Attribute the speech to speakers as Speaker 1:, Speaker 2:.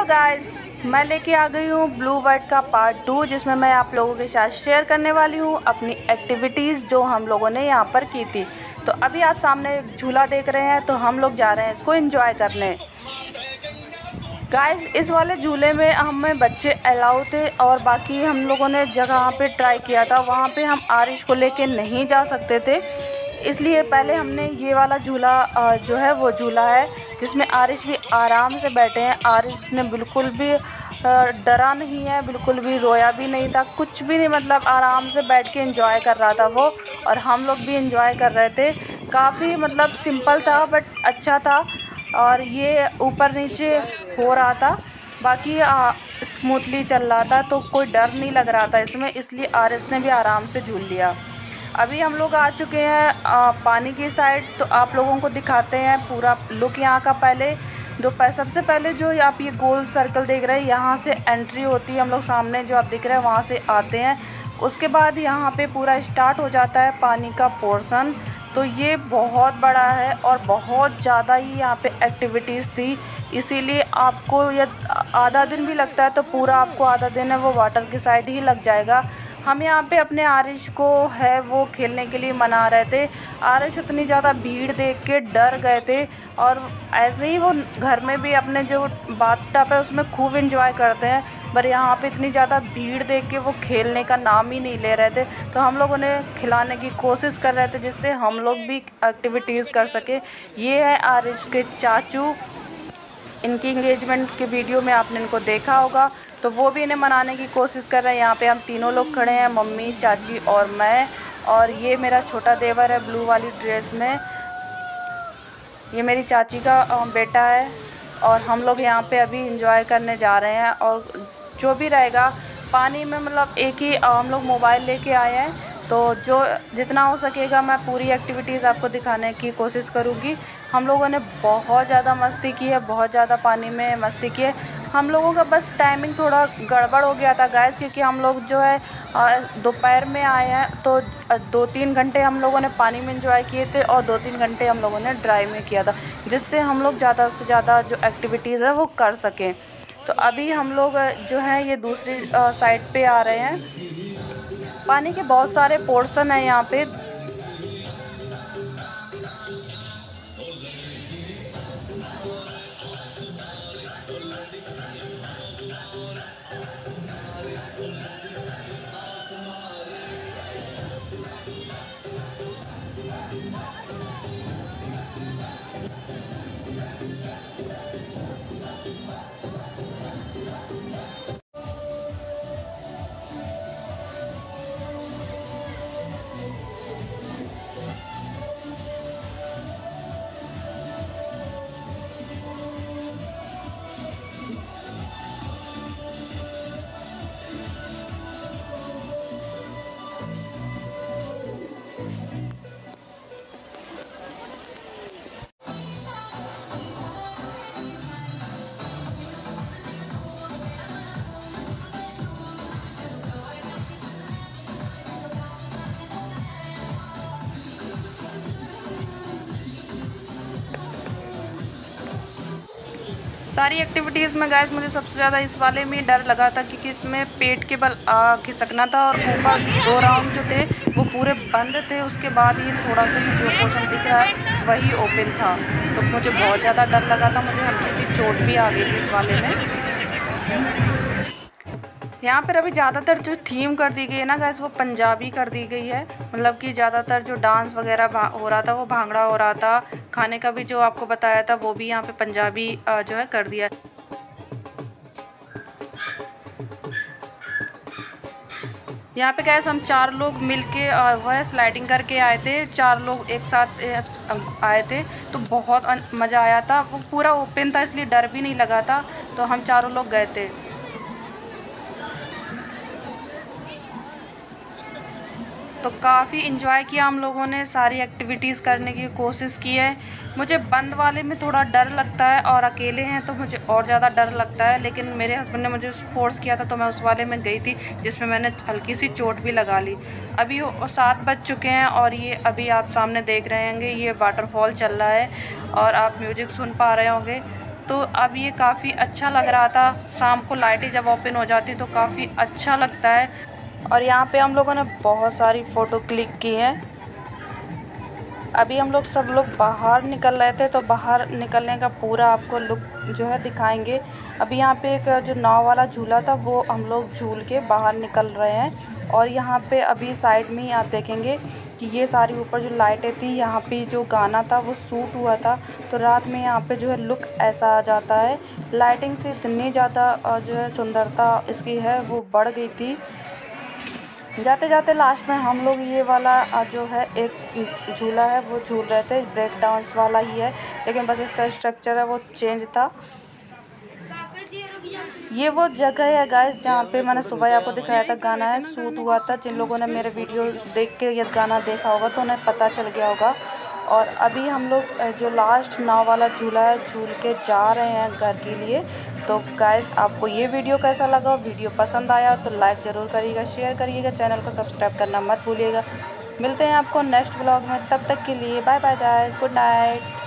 Speaker 1: Guys, मैं लेके आ गई हूँ ब्लू वर्ल्ड का पार्ट 2, जिसमें मैं आप लोगों के साथ शेयर करने वाली हूँ अपनी एक्टिविटीज़ जो हम लोगों ने यहाँ पर की थी। तो अभी आप सामने एक झूला देख रहे हैं, तो हम लोग जा रहे हैं इसको एंजॉय करने। गाइस, इस वाले झूले में हमें बच्चे अलाउ थे और बाकी हम लोगों ने जगह पे ट्राई किया था, वहाँ पे हम आरिश को लेके नहीं जा सकते थे। इसलिए पहले हमने ये वाला झूला जो है वो झूला है, जिसमें आरिश भी आराम से बैठे हैं। आरिश ने बिल्कुल भी डरा नहीं है, बिल्कुल भी रोया भी नहीं था, कुछ भी नहीं, मतलब आराम से बैठ के एंजॉय कर रहा था वो, और हम लोग भी एंजॉय कर रहे थे। काफ़ी मतलब सिंपल था बट अच्छा था, और ये ऊपर नीचे हो रहा था, बाकी स्मूथली चल रहा था, तो कोई डर नहीं लग रहा था इसमें, इसलिए आरिश ने भी आराम से झूल लिया। अभी हम लोग आ चुके हैं पानी की साइड, तो आप लोगों को दिखाते हैं पूरा लुक यहाँ का। पहले सबसे पहले जो आप ये गोल सर्कल देख रहे हैं, यहाँ से एंट्री होती है। हम लोग सामने जो आप दिख रहे हैं वहाँ से आते हैं, उसके बाद यहाँ पे पूरा स्टार्ट हो जाता है पानी का पोर्शन। तो ये बहुत बड़ा है और बहुत ज़्यादा ही यहाँ पे एक्टिविटीज़ थी, इसीलिए आपको ये आधा दिन भी लगता है तो पूरा आपको आधा दिन है वो वाटर की साइड ही लग जाएगा। हम यहाँ पे अपने आरिश को है वो खेलने के लिए मना रहे थे। आरिश इतनी ज़्यादा भीड़ देख के डर गए थे, और ऐसे ही वो घर में भी अपने जो बाथटब है उसमें खूब एंजॉय करते हैं, पर यहाँ पे इतनी ज़्यादा भीड़ देख के वो खेलने का नाम ही नहीं ले रहे थे। तो हम लोग उन्हें खिलाने की कोशिश कर रहे थे, जिससे हम लोग भी एक्टिविटीज़ कर सके। ये है आरिश के चाचू, इनकी इंगेजमेंट के वीडियो में आपने इनको देखा होगा, तो वो भी इन्हें मनाने की कोशिश कर रहे हैं। यहाँ पे हम तीनों लोग खड़े हैं, मम्मी, चाची और मैं, और ये मेरा छोटा देवर है ब्लू वाली ड्रेस में, ये मेरी चाची का बेटा है। और हम लोग यहाँ पे अभी इंजॉय करने जा रहे हैं, और जो भी रहेगा पानी में, मतलब एक ही हम लोग मोबाइल लेके आए हैं, तो जो जितना हो सकेगा मैं पूरी एक्टिविटीज़ आपको दिखाने की कोशिश करूँगी। हम लोगों ने बहुत ज़्यादा मस्ती की है, बहुत ज़्यादा पानी में मस्ती की है। हम लोगों का बस टाइमिंग थोड़ा गड़बड़ हो गया था गाइस, क्योंकि हम लोग जो है दोपहर में आए हैं, तो 2-3 घंटे हम लोगों ने पानी में एंजॉय किए थे और 2-3 घंटे हम लोगों ने ड्राइव में किया था, जिससे हम लोग ज़्यादा से ज़्यादा जो एक्टिविटीज़ है वो कर सकें। तो अभी हम लोग जो है ये दूसरी साइड पे आ रहे हैं। पानी के बहुत सारे पोर्शन हैं यहाँ पे। सारी एक्टिविटीज़ में गाइस मुझे सबसे ज़्यादा इस वाले में डर लगा था, क्योंकि इसमें पेट के बल खिसकना था, और ऊपर 2 राउंड जो थे वो पूरे बंद थे, उसके बाद ये थोड़ा सा ही जो पोर्शन दिख रहा है वही ओपन था। तो मुझे बहुत ज़्यादा डर लगा था, मुझे हल्की सी चोट भी आ गई थी इस वाले में। यहाँ पर अभी ज़्यादातर जो थीम कर दी गई है ना गाइस, वो पंजाबी कर दी गई है, मतलब कि ज़्यादातर जो डांस वगैरह हो रहा था वो भांगड़ा हो रहा था। खाने का भी जो आपको बताया था वो भी यहाँ पे पंजाबी जो है कर दिया। यहाँ पे गाइस हम 4 लोग मिलके वह स्लाइडिंग करके आए थे, 4 लोग एक साथ आए थे, तो बहुत मज़ा आया था। वो पूरा ओपन था इसलिए डर भी नहीं लगा था, तो हम 4 लोग गए थे। तो काफ़ी इन्जॉय किया हम लोगों ने, सारी एक्टिविटीज़ करने की कोशिश की है। मुझे बंद वाले में थोड़ा डर लगता है, और अकेले हैं तो मुझे और ज़्यादा डर लगता है, लेकिन मेरे हस्बैंड ने मुझे फोर्स किया था तो मैं उस वाले में गई थी, जिसमें मैंने हल्की सी चोट भी लगा ली। अभी 7 बज चुके हैं, और ये अभी आप सामने देख रहे होंगे ये वाटरफॉल चल रहा है, और आप म्यूज़िक सुन पा रहे होंगे। तो अब ये काफ़ी अच्छा लग रहा था। शाम को लाइटें जब ओपन हो जाती तो काफ़ी अच्छा लगता है। और यहाँ पे हम लोगों ने बहुत सारी फ़ोटो क्लिक की हैं। अभी हम लोग सब लोग बाहर निकल रहे थे, तो बाहर निकलने का पूरा आपको लुक जो है दिखाएंगे। अभी यहाँ पे एक जो नाव वाला झूला था वो हम लोग झूल के बाहर निकल रहे हैं। और यहाँ पे अभी साइड में ही आप देखेंगे कि ये सारी ऊपर जो लाइटें थी, यहाँ पे जो गाना था वो शूट हुआ था। तो रात में यहाँ पे जो है लुक ऐसा आ जाता है। लाइटिंग से इतनी ज़्यादा जो है सुंदरता इसकी है वो बढ़ गई थी। जाते जाते लास्ट में हम लोग ये वाला जो है एक झूला है वो झूल रहे थे, ब्रेक डांस वाला ही है, लेकिन बस इसका स्ट्रक्चर है वो चेंज था। ये वो जगह है गाइस जहाँ पे मैंने सुबह आपको दिखाया था गाना है शूट हुआ था। जिन लोगों ने मेरे वीडियो देख के ये गाना देखा होगा तो उन्हें पता चल गया होगा। और अभी हम लोग जो लास्ट नाव वाला झूला है झूल के जा रहे हैं घर के लिए। तो गाइस आपको ये वीडियो कैसा लगा? वीडियो पसंद आया तो लाइक ज़रूर करिएगा, शेयर करिएगा, चैनल को सब्सक्राइब करना मत भूलिएगा। मिलते हैं आपको नेक्स्ट ब्लॉग में, तब तक के लिए bye bye guys, good night.